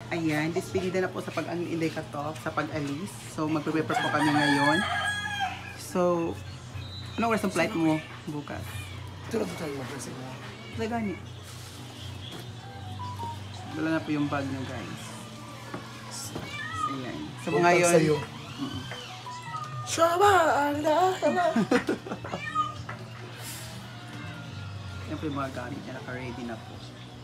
Ayan, despedida na po sa pag-Inday Katok, sa pag-alis. So, magpe-prepare po kami ngayon. So, anong oras ang flight mo bukas? Tulog tayo mag-present mo. Lagani. Dala na po yung bag nyo, guys. Ayan. So, ngayon... Sa'yo. Shaba! Yan po yung mga gamit niya. Naka-ready na po.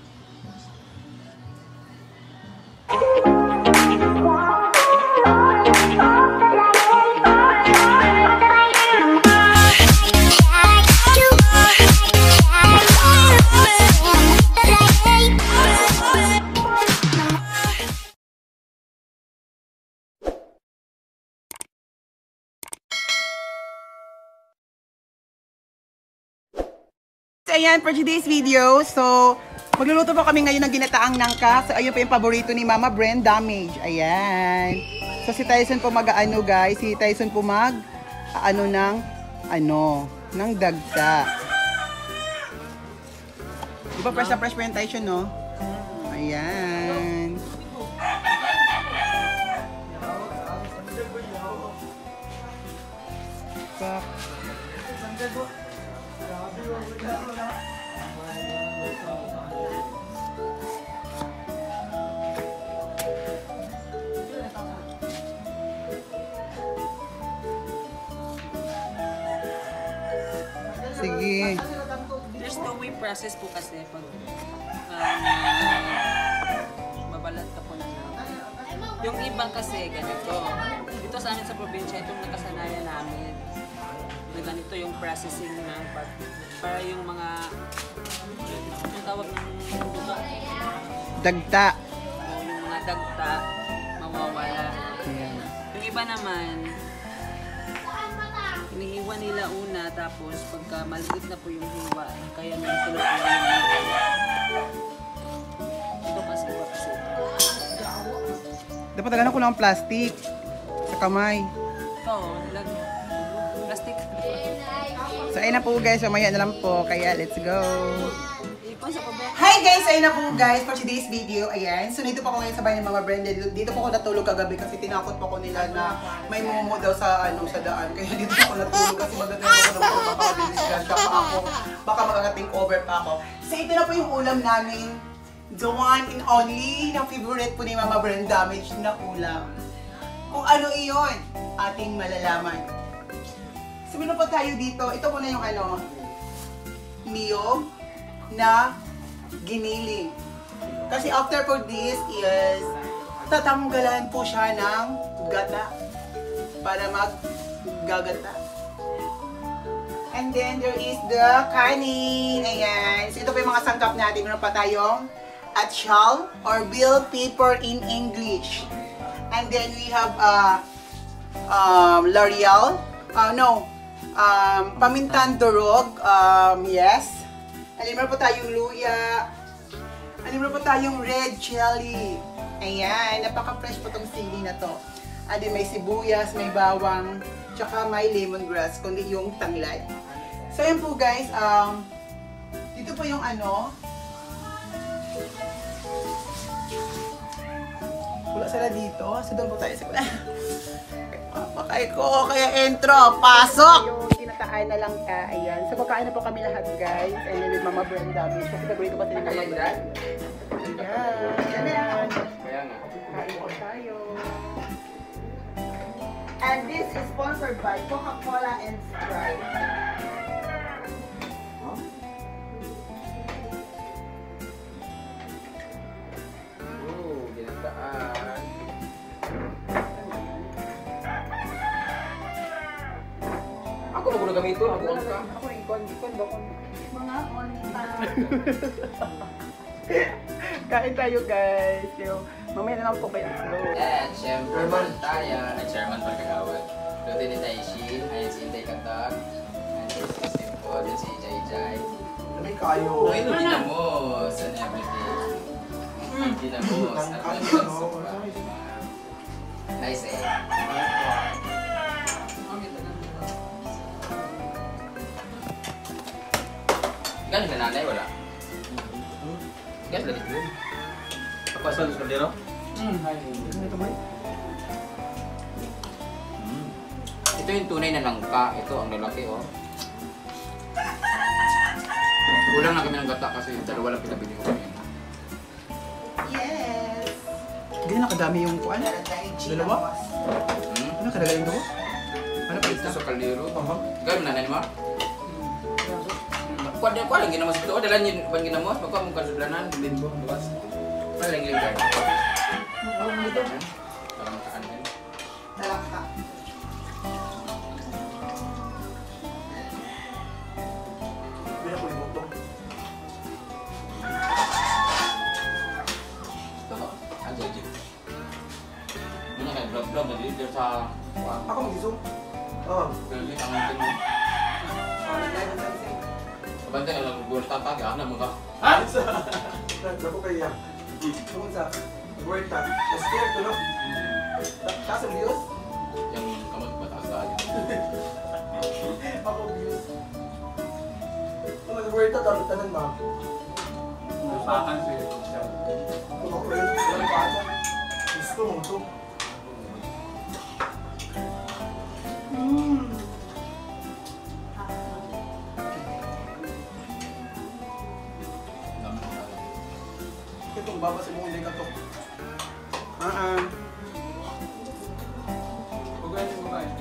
So, ayan, for today's video, so, magluluto po kami ngayon ng ginataang nangka. So, ayun po yung paborito ni Mama Bren, Damage. Ayan. So, si Tyson po mag-ano, guys. Si Tyson po ng dagta. Diba fresh na fresh po yung Tyson, no? Ayan. Sige. There's no way process po kasi pag babalat ka po na yung iba kasi ganito. Dito sa amin sa probinsya, itong nakasanayan namin na ganito yung processing ng para yung mga yung tawag ng dugo. Dagta. Yung mga dagta mawawala. Ayan. Yung iba naman inihiwa nila una, tapos pagka maliit na po yung hiwa, kaya nang tinutuloy nila. Ito kasi wax ito. Dapat talaga ko lang plastic sa kamay. Ito, plastic. So, ayun na po guys. Mamaya na lang po. Kaya, let's go. Ipon sa pabaya. Hi guys! Ayun na po guys for today's video. Ayan. So, dito po ako ngayon sa bahay ng Mama Brenda. Dito po ako natulog kagabi kasi tinakot po ko nila na may mumu daw sa sa daan. Kaya dito po ako natulog kasi maganda ako na baka makabilisya pa ako. Baka makaka-take over pa ako. So, ito na po yung ulam namin. The one and only na favorite po ni Mama Brenda, Damage na ulam. Kung ano iyon, ating malalaman. So, meron po tayo dito. Ito po na yung niyog na giniling. Kasi after po this is tatanggalan po siya ng gata para maggagata. And then there is the kanin. Ayan. So, ito po yung mga sangkap natin. Meron pa tayong atchal or bell pepper in English. And then we have L'Oreal. Pamintan durog. Yes. Alimar po tayong luya. Alimar po tayong red chili. Ayan. Napaka-fresh po tong sili na to. Adi may sibuyas, may bawang, tsaka may lemongrass, kundi yung tanglad. So, yun po guys. Dito po yung wala sila dito. So, doon po tayo sa wala. Papakay ko. Kaya intro. Pasok! Yung tinataan na lang ka. Ayan. So, pagkain na po kami lahat, guys. And then with Mama Brenda. Kasi paborito ko sila Mama Brenda. Ayan. Kaya nga. Kain po tayo. And this is sponsored by Coca-Cola and Sprite. Ginataan. Ako magulo kami ito. Ako rin ikon daw ko. Mga onta. Kain tayo guys. So, mamaya na lang po kayo. At syempre tayo, Chairman Pagkagawad. Doon din tayo si, ayan si Inday Katak. Ayan si Simple, din si Jai Jai. Sabi kayo. Uy, no, ginamos and everything. Ginamos. At ginamos pa. Nice eh. Galing na nanay, wala? Gas lagi. Pasal sa dito? Ito ba? Ito yung tunay na langka. Ito ang lalaki, oh. Kulang na kami ng gata kasi dalawa lang pinabili ko kanina. Yes! Hindi nakadami yung kuan. Dalawa? Ano kadala yung dalawa? Ano pa Ito ito? sa kaliro. Aha. Gawin na mo? Kuan lang ginamos ito. Dalan yun ban ginamos. Magkuha mong kasudlanan. Din mo. Bukas. Wala lang giling guard. Para makaan din. Talakta. Hindi na ko yung botong. Ito ba? Ang legit. Muna kayo vlog-vlog na dito sa kuan. Ako mag-isong? Oo. Grabe, ang natin mo. Kabante na lang buwan tatag. Ano mo ka? Ako kaya. Tungkol sa Huerta. Nasir ko, no? Taas ang views? Yang kamot mataas tayo. Ako views. Tungkol sa Huerta, tanan ba? Napakan siya. Ako rin. Walang paano. Gusto mo ito. Dami na tayo. Itong babasa mo hindi ka to. Huwag mo kayo.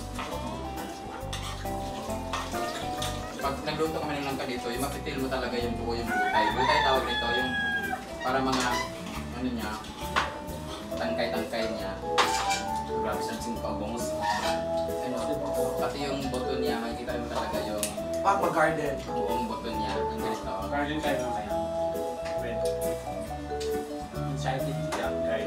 Pag nagluto kami ng langka dito, yung mapitil mo talaga yung buo yung butay. Butay tawag nito, yung para mga, ano niya, tangkay-tangkay niya. Grabe sa singkaw, bongos. Ano, pati yung buto niya, makikita mo talaga yung Mag-garden. buong buto niya. Yung ganito. Garden tayo naman. Wait. Inside it, young guy.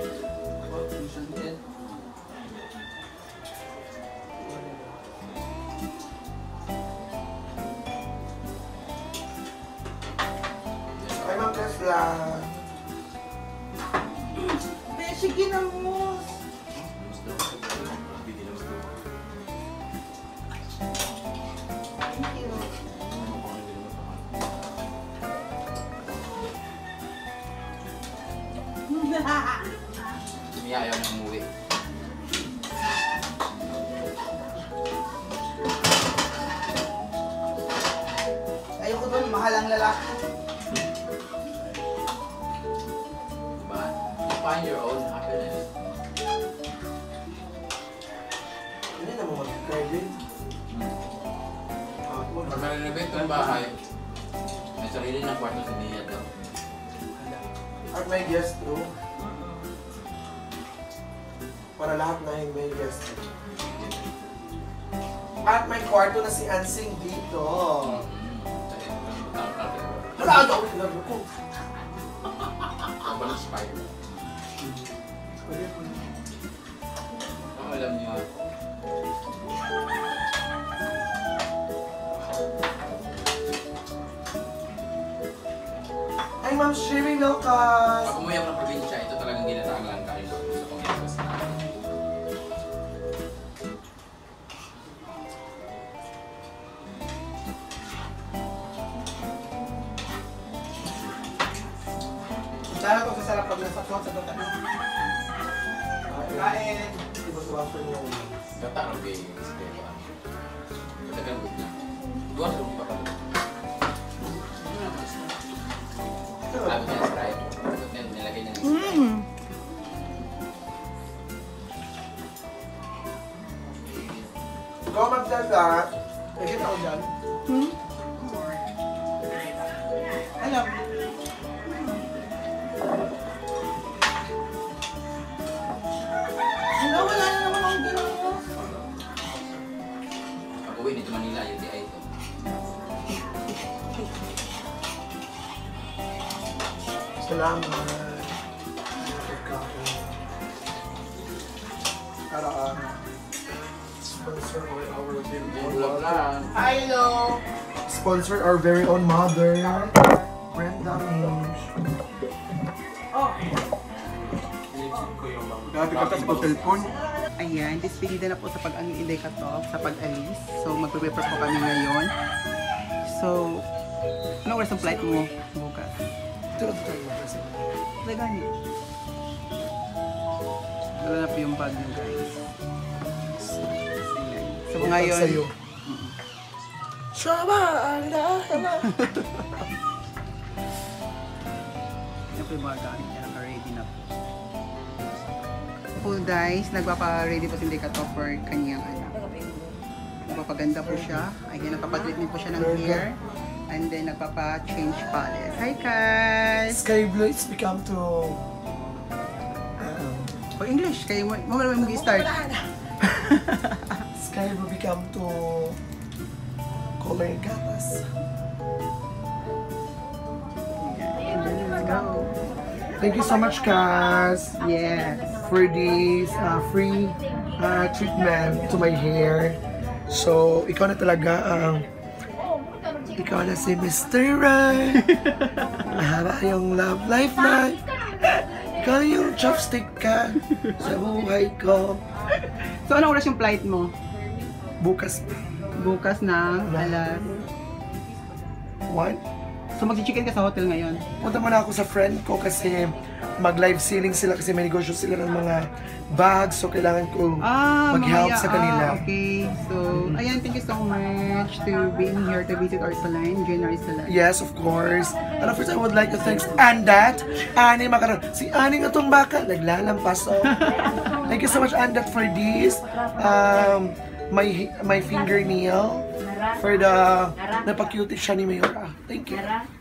Ay, Ma'am Tesla. Beshi, ginamos! Thank you. Mia ayaw na umuwi. Ayoko doon, mahal ang lalaki. Diba? Find your own happiness. Hindi na mo mag-garden. Pag na-renovate yung bahay, may sarili ng kwarto sa niya daw. At may guest room. Para lahat na yung may guest room. At may kwarto na si Ansing dito. Wala daw yung laro ko. Walang spider. Ang alam niyo, Ay, Ma'am Shiri Milkas. pag umuwi ako ng probinsya, ito talagang ginataang lang kayo sa Panginoon sa natin. Sana ito sa sarap pag nasa tuwan sa gata. Kain! Ibas-wasan niyo ako. Gata ang big Esteban. Matagal good na. Dua sa lupa pa. Sabi niya Sprite. Tapos niya nilagay niya ng Sprite. Go magdaga. Nakita ko dyan. Alam. Wala, wala na naman akong ginamos. Pag uwi nito Manila, UTI ito. Salamat. Karaan. Sponsor our very own Vlog lang. Hello! Sponsor our very own mother, Brenda Minch. Oh! Ko yung mga Grabe ka sa pag-telepon. Ayan, despedida na po sa pag-inday ka to, sa pag-alis. So, magpe-prepare po kami ngayon. So, anong oras ang flight mo bukas? Ito lang tayo mag-isip. Lagani. Ito na po yung bag niyo, guys. So ngayon, Sa'yo. Shaba! yan po yung mga gamit niya. Naka-ready na po. Po guys, nagpapa-ready po si Dekato for kanyang anak. Nagpapaganda po siya. Ayan, nagpapatreatment po siya ng hair. And then nagpapa-change polish. Hi guys! Sky blue, it's become to... O English, kayo mo naman mag-start. Sky blue become to... color gatas. Let's go. Thank you so much, Kaz, Yes. for this free treatment to my hair. So, ikaw na talaga ang... ikaw na si Mr. Right. Mahaba yung love life na. Ikaw yung chopstick ka sa buhay ko. So, anong oras yung flight mo? Bukas Bukas ng alas. 1. So, mag-chicken ka sa hotel ngayon? Punta muna ako sa friend ko kasi mag-live selling sila kasi may negosyo sila ng mga bags. So, kailangan ko mag-help mamaya. sa kanila. Okay. So, ayan, thank you so much to being here to visit our salon, January salon. Yes, of course. And first, I would like to thank Andat. Ani makaroon. Si Ani nga itong baka, naglalampas. So, thank you so much, Andat, for this. My fingernail. For the napag-cute siya ni Mayora. Thank you.